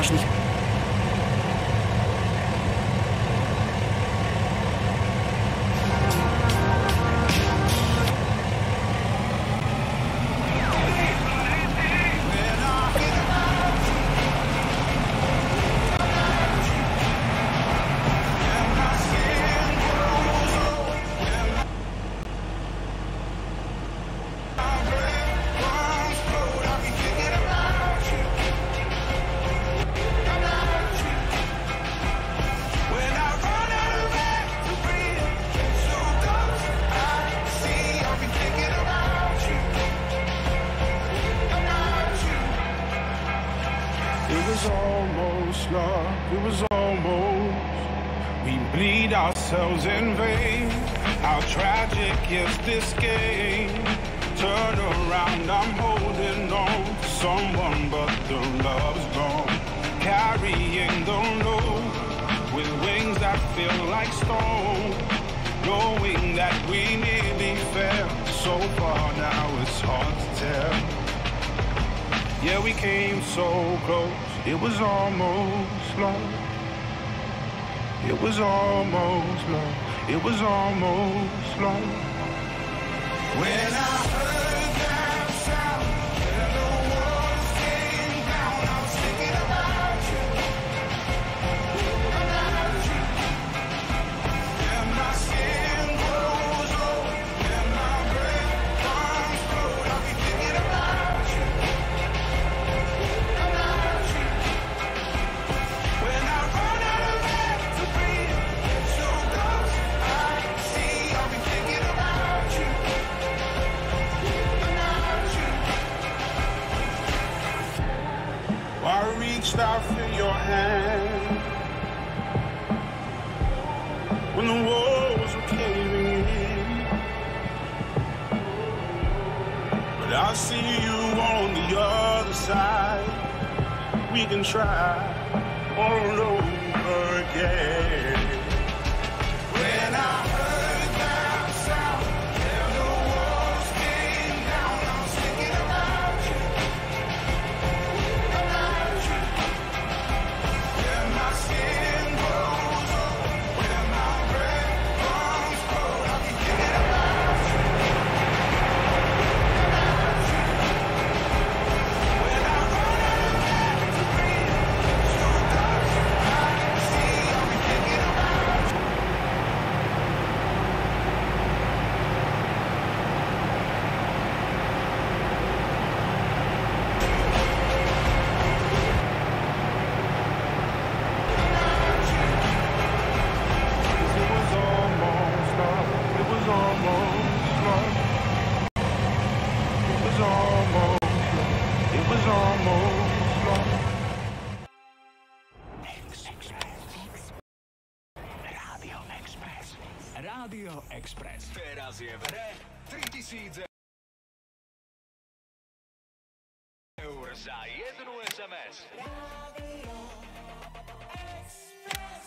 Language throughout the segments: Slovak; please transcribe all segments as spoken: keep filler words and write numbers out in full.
máš nicht... ourselves in vain. How tragic is this game? Turn around, I'm holding on to someone, but the love's gone. Carrying the load with wings that feel like stone, knowing that we nearly fell so far, now it's hard to tell. Yeah, we came so close, it was almost love. It was almost love, it was almost love. When I heard that sound and the walls came down, I was thinking about you, about you. And my skin grows old and my breath comes cold, I'll be thinking about you, about you. When I run out of air to breathe, so close I see, I'll be thinking about you. I reached out for your hand when the walls were caving in, but I see you on the other side. We can try all over again. When I heard that sound and the walls came down, I was thinking about you. Rádio Express. Teraz je v hre tritisíc eur za jednu es em es. Rádio Express.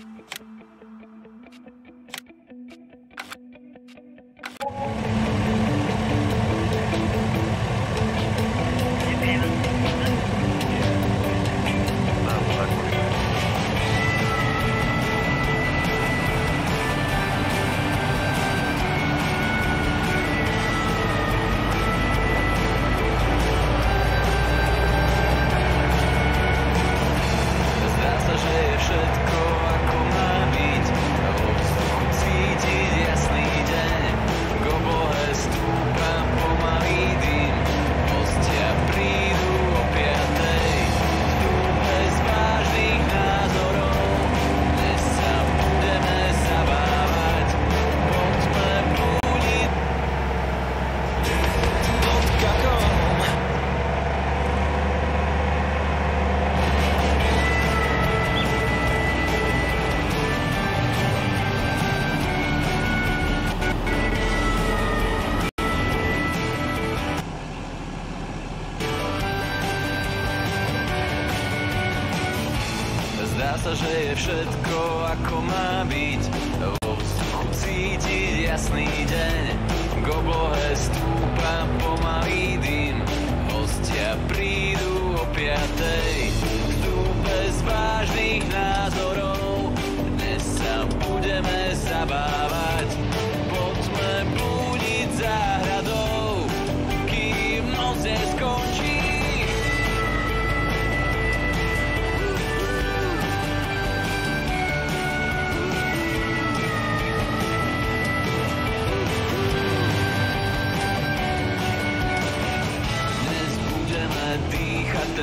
Že je všetko ako má byť, vo vzduchu cítiť jasný deň, k oblohe stúpa pomalý dym, hostia prídu o piatej, v dúbe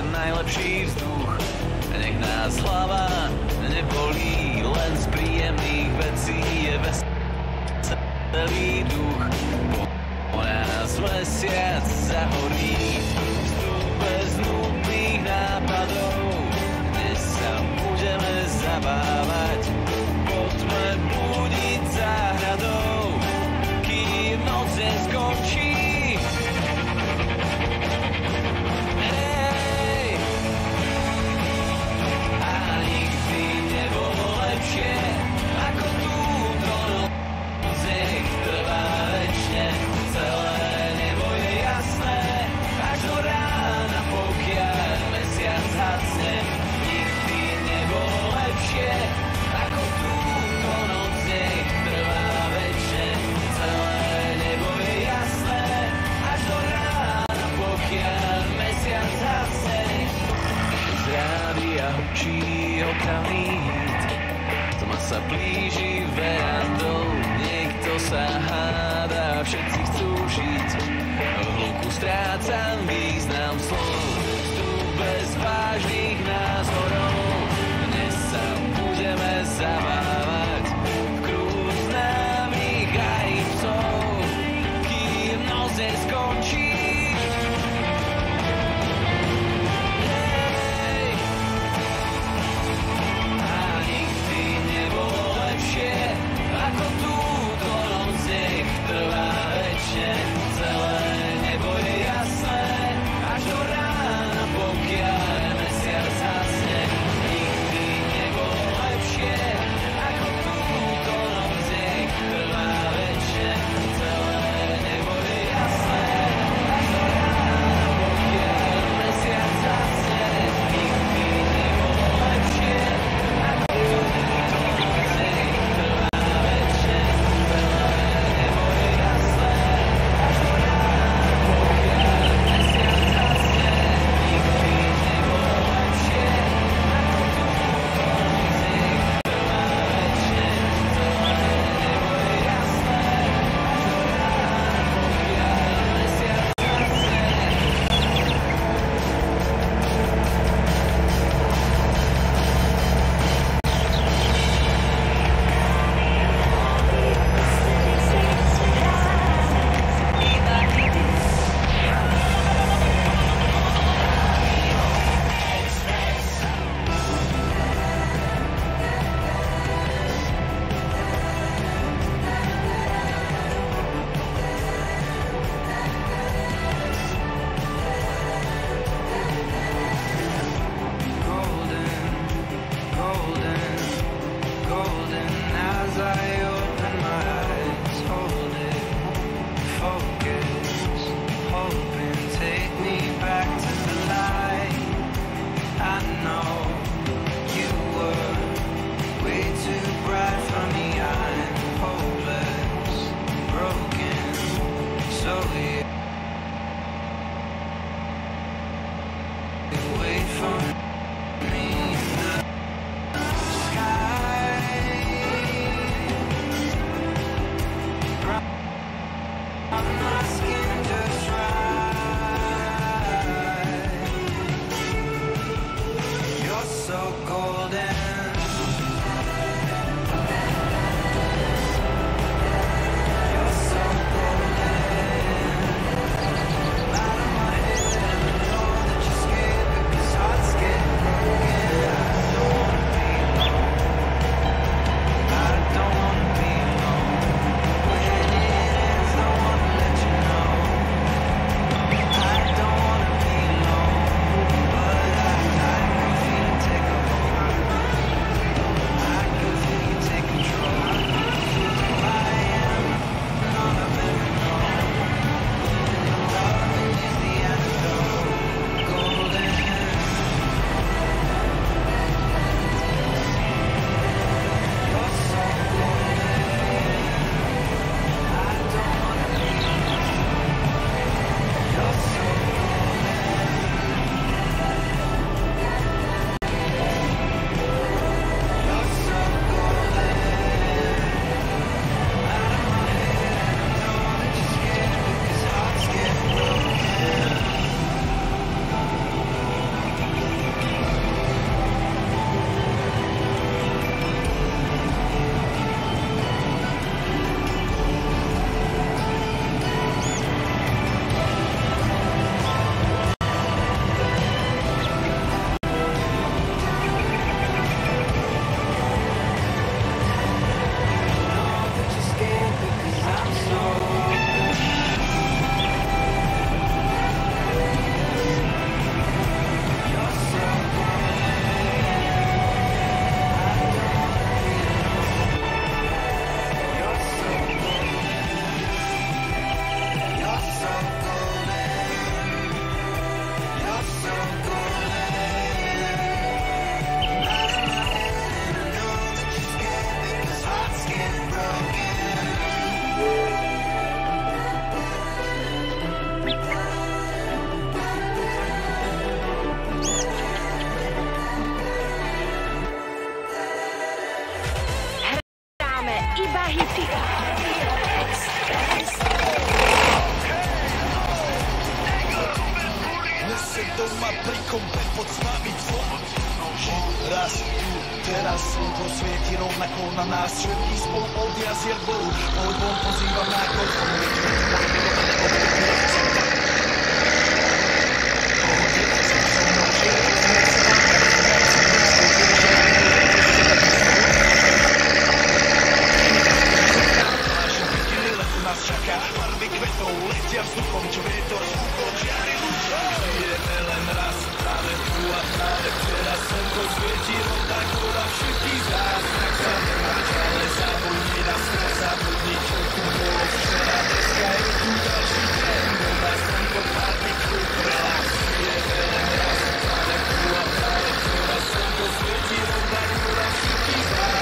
najlepší vzduch. Nech nás hlava nebolí, len z príjemných vecí je veselý duch. Po nás mesiac zahorí, vzduch bez nutných nápadov. Dnes sa budeme zabávať, poďme budiť záhradou, kým noc neskončí. Hučí okamít, tma sa blíži verandou, niekto sa hádá, všetci chcú žiť. V hluku strácam význam slov, tu bez vážnych názorov. Dnes sa budeme zabávať v kruhu známych aj psov, kým noc neskončí. Ako túto noc nech trvá večne, celé nebo je jasné, až do rána, pokiaľ mesiac hasne. Nikdy nebolo lepšie, ako túto noc nech trvá večne, celé nebo je jasné, až do rána, pokiaľ mesiac hasne. Nikdy nebolo lepšie, ako túto noc nech You're doma pri kompe pod nami tvoj. Raz tu, teraz slnko svieti rovnako na nás všetkých spolu od jazier bolu. Poď von, pozývam na golfom. Nás čaká barvy kvetov, letia vzduchom, čo vietor zvukov žiari lúčom. Žijeme len raz, práve tu a práve teraz slnko svieti rovnako na všetkých z nás. Tak sa nemáš, ale zabudni na svet, zabudni, čo tu bolo včera. Dneska je tu ďalší deň, doma slnko padni kľud relax. Žijeme len raz, práve tu a práve teraz slnko svieti rovnako na všetkých z nás.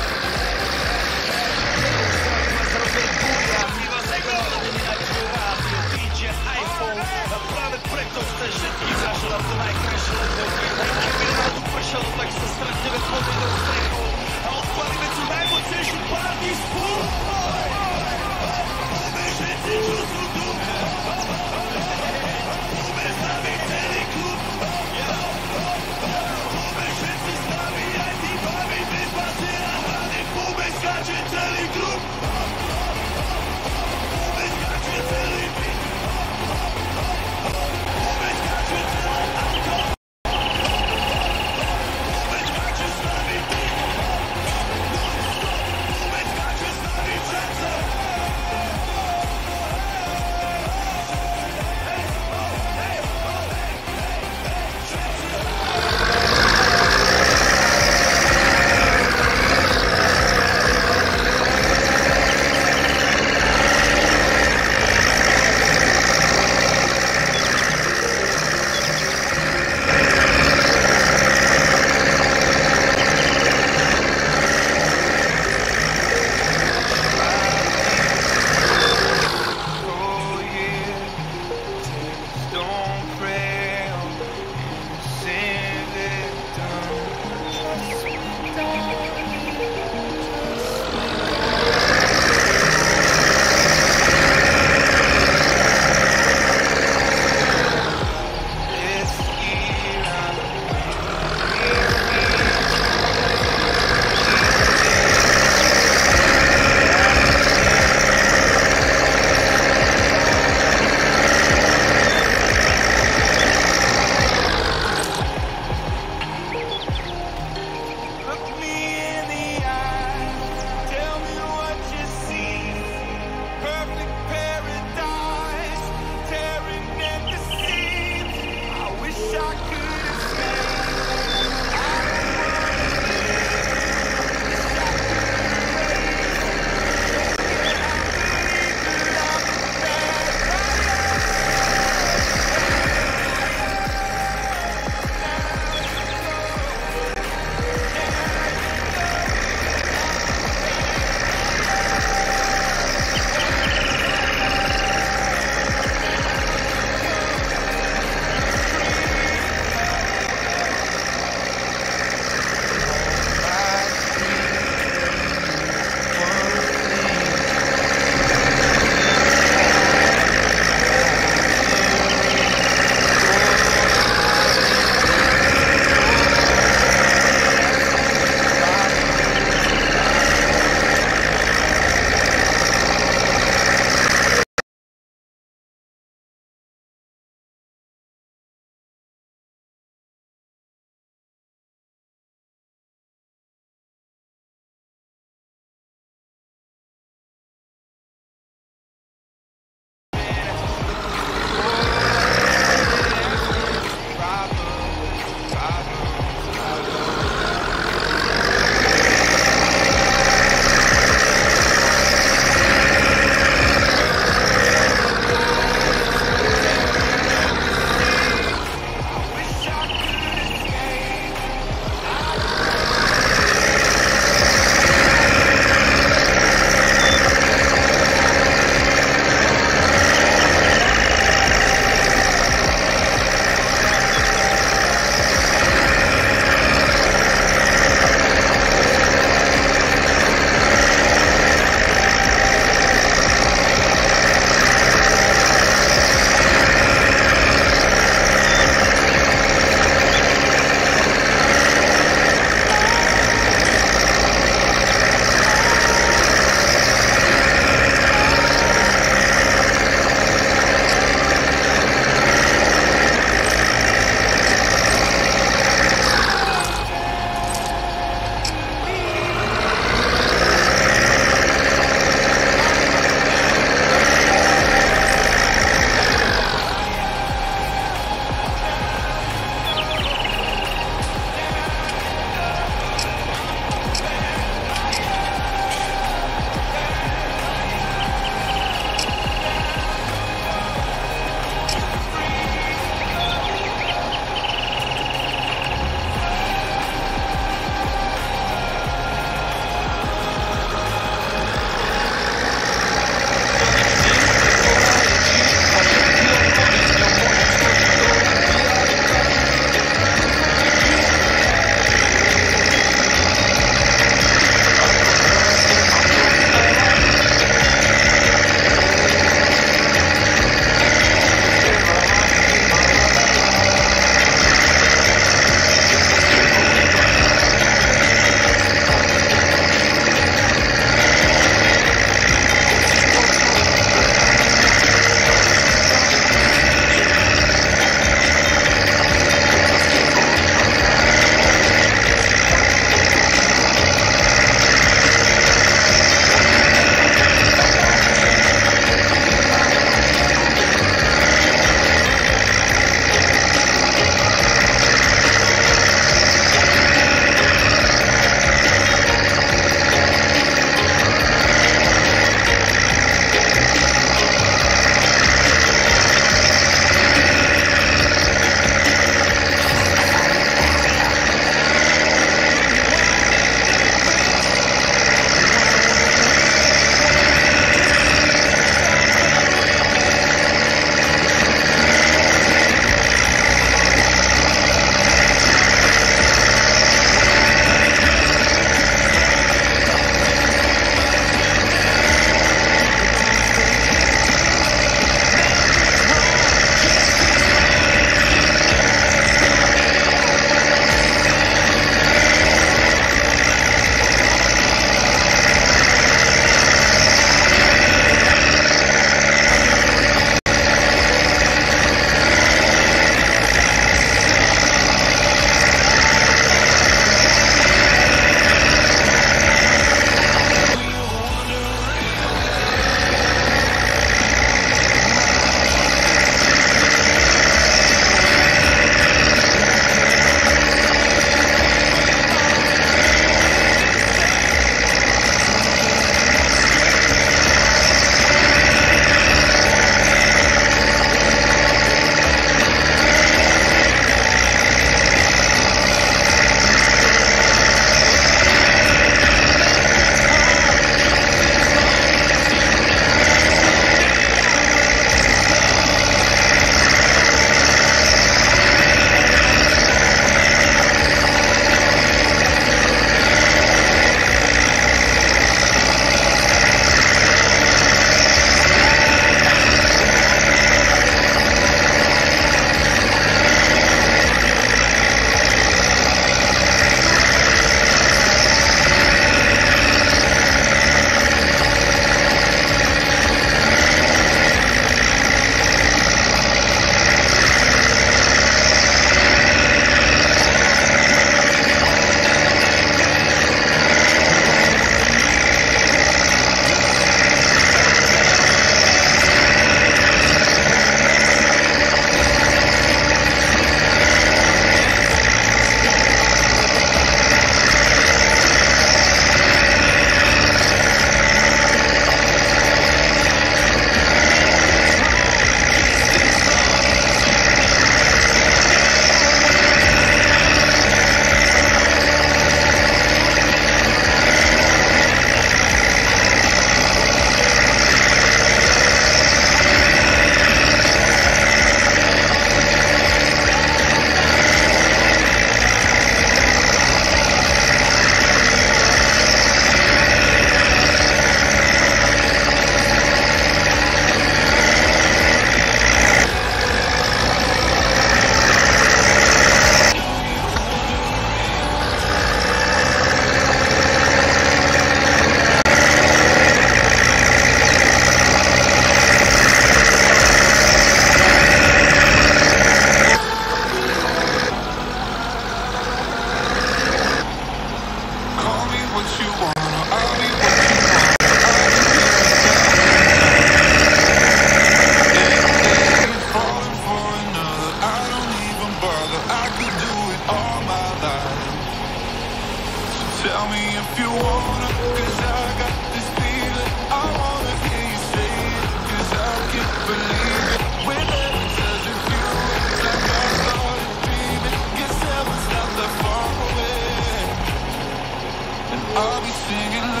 me if you wanna, cause I got this feeling. I wanna hear you say it, cause I can't believe it. Whenever does it feel like I started dreaming? Guess heaven's not that far away, and I'll be singing